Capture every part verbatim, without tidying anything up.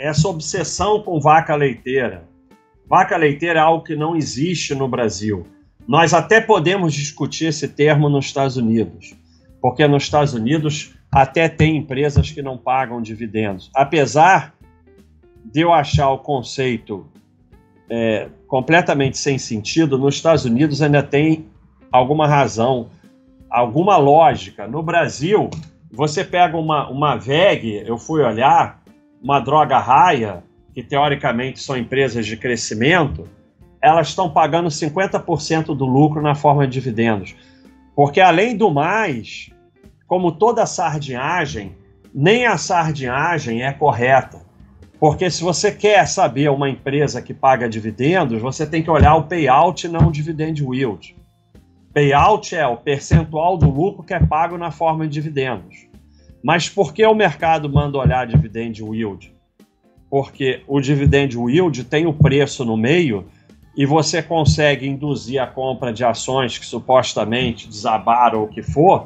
essa obsessão com vaca leiteira. Vaca leiteira é algo que não existe no Brasil. Nós até podemos discutir esse termo nos Estados Unidos, porque nos Estados Unidos até tem empresas que não pagam dividendos. Apesar de eu achar o conceito é, completamente sem sentido, nos Estados Unidos ainda tem alguma razão, alguma lógica. No Brasil, você pega uma, uma V E G, eu fui olhar, uma droga raia, que teoricamente são empresas de crescimento, elas estão pagando cinquenta por cento do lucro na forma de dividendos. Porque, além do mais, como toda sardinhagem, nem a sardinhagem é correta. Porque se você quer saber uma empresa que paga dividendos, você tem que olhar o payout e não o dividend yield. Payout é o percentual do lucro que é pago na forma de dividendos. Mas por que o mercado manda olhar dividend yield? Porque o dividend yield tem o preço no meio e você consegue induzir a compra de ações que supostamente desabaram ou o que for,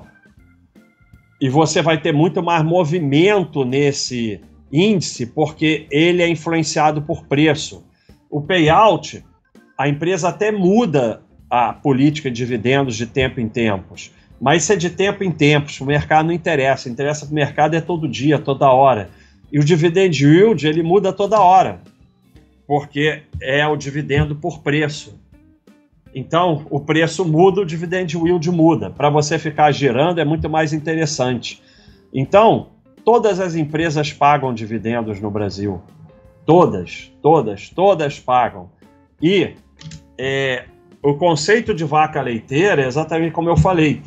e você vai ter muito mais movimento nesse índice porque ele é influenciado por preço. O payout, a empresa até muda a política de dividendos de tempo em tempos, mas isso é de tempo em tempos, o mercado não interessa, interessa para o mercado é todo dia, toda hora. E o dividend yield, ele muda toda hora, porque é o dividendo por preço. Então, o preço muda, o dividend yield muda. Para você ficar girando é muito mais interessante. Então, todas as empresas pagam dividendos no Brasil. Todas, todas, todas pagam. E é, o conceito de vaca leiteira é exatamente como eu falei.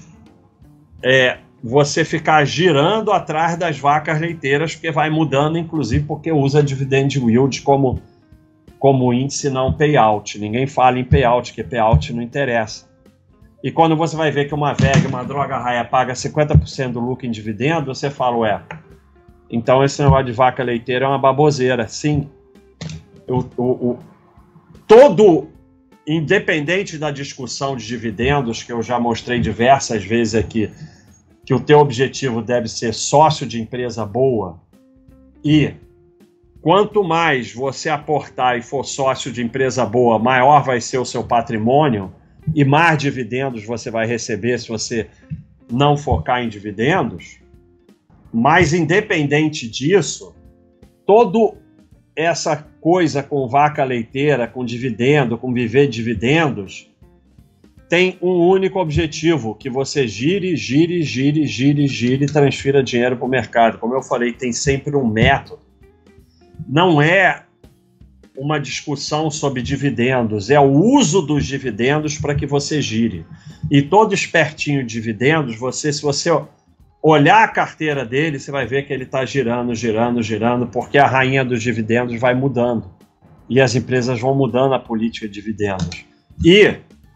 É você ficar girando atrás das vacas leiteiras, porque vai mudando, inclusive porque usa dividend yield como, como índice, não payout. Ninguém fala em payout, porque payout não interessa. E quando você vai ver que uma V E G, uma droga raia, paga cinquenta por cento do lucro em dividendo, você fala, ué, então esse negócio de vaca leiteira é uma baboseira. Sim, o, o, o, todo, independente da discussão de dividendos, que eu já mostrei diversas vezes aqui, que o teu objetivo deve ser sócio de empresa boa, e quanto mais você aportar e for sócio de empresa boa, maior vai ser o seu patrimônio e mais dividendos você vai receber se você não focar em dividendos. Mas, independente disso, toda essa coisa com vaca leiteira, com dividendo, com viver de dividendos, tem um único objetivo, que você gire, gire, gire, gire, gire e transfira dinheiro para o mercado. Como eu falei, tem sempre um método. Não é uma discussão sobre dividendos, é o uso dos dividendos para que você gire. E todo espertinho de dividendos, você, se você olhar a carteira dele, você vai ver que ele está girando, girando, girando, porque a rainha dos dividendos vai mudando. E as empresas vão mudando a política de dividendos. E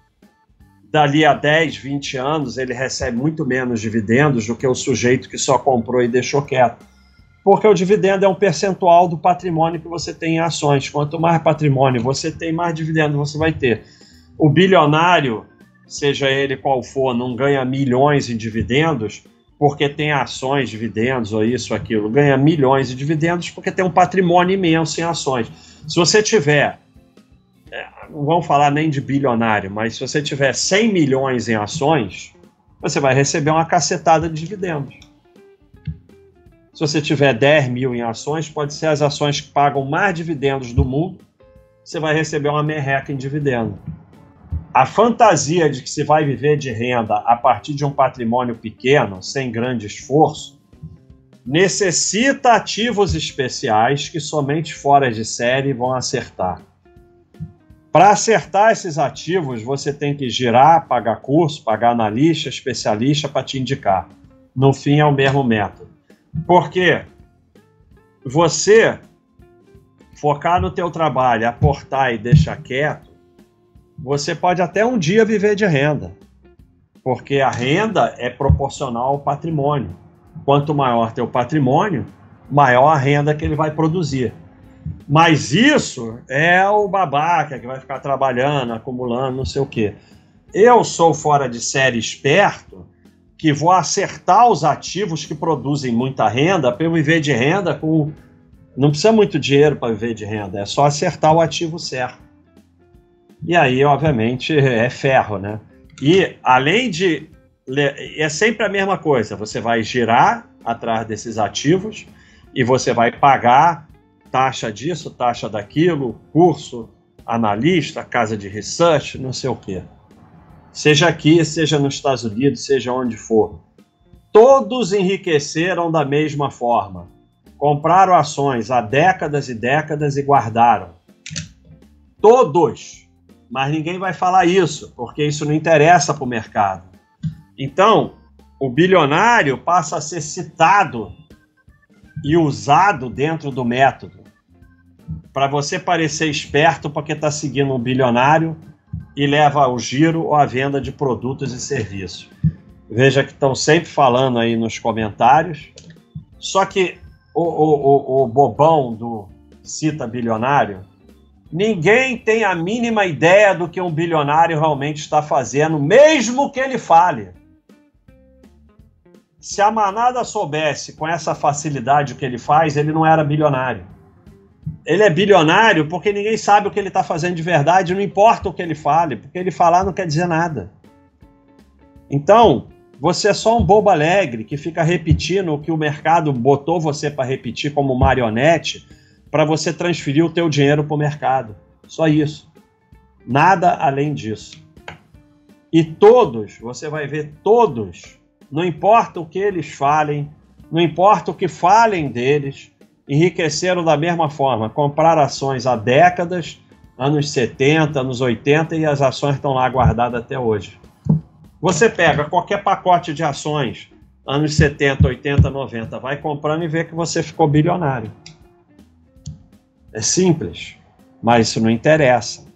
dali a dez, vinte anos, ele recebe muito menos dividendos do que o sujeito que só comprou e deixou quieto. Porque o dividendo é um percentual do patrimônio que você tem em ações. Quanto mais patrimônio você tem, mais dividendo você vai ter. O bilionário, seja ele qual for, não ganha milhões em dividendos porque tem ações, dividendos ou isso ou aquilo. Ganha milhões em dividendos porque tem um patrimônio imenso em ações. Se você tiver, não vamos falar nem de bilionário, mas se você tiver cem milhões em ações, você vai receber uma cacetada de dividendos. Se você tiver dez mil em ações, pode ser as ações que pagam mais dividendos do mundo, você vai receber uma merreca em dividendo. A fantasia de que se vai viver de renda a partir de um patrimônio pequeno, sem grande esforço, necessita ativos especiais que somente fora de série vão acertar. Para acertar esses ativos, você tem que girar, pagar curso, pagar analista, especialista para te indicar. No fim, é o mesmo método. Porque você focar no teu trabalho, aportar e deixar quieto, você pode até um dia viver de renda. Porque a renda é proporcional ao patrimônio. Quanto maior teu patrimônio, maior a renda que ele vai produzir. Mas isso é o babaca que vai ficar trabalhando, acumulando, não sei o quê. Eu sou fora de série esperto, que vou acertar os ativos que produzem muita renda para eu viver de renda com Não precisa muito dinheiro para viver de renda, é só acertar o ativo certo. E aí, obviamente, é ferro, né? E, além de... É sempre a mesma coisa, você vai girar atrás desses ativos e você vai pagar taxa disso, taxa daquilo, curso, analista, casa de research, não sei o quê. Seja aqui, seja nos Estados Unidos, seja onde for. Todos enriqueceram da mesma forma. Compraram ações há décadas e décadas e guardaram. Todos. Mas ninguém vai falar isso, porque isso não interessa para o mercado. Então, o bilionário passa a ser citado e usado dentro do método para você parecer esperto porque está seguindo um bilionário e leva ao giro ou à venda de produtos e serviços. Veja que estão sempre falando aí nos comentários. Só que o, o, o, o bobão do cita bilionário, ninguém tem a mínima ideia do que um bilionário realmente está fazendo, mesmo que ele fale. Se a manada soubesse com essa facilidade o que ele faz, ele não era bilionário. Ele é bilionário porque ninguém sabe o que ele está fazendo de verdade, não importa o que ele fale, porque ele falar não quer dizer nada. Então, você é só um bobo alegre que fica repetindo o que o mercado botou você para repetir como marionete para você transferir o teu dinheiro para o mercado. Só isso. Nada além disso. E todos, você vai ver todos, não importa o que eles falem, não importa o que falem deles, enriqueceram da mesma forma. Compraram ações há décadas, anos setenta, anos oitenta, e as ações estão lá guardadas até hoje. Você pega qualquer pacote de ações, anos setenta, oitenta, noventa, vai comprando e vê que você ficou bilionário. É simples, mas isso não interessa.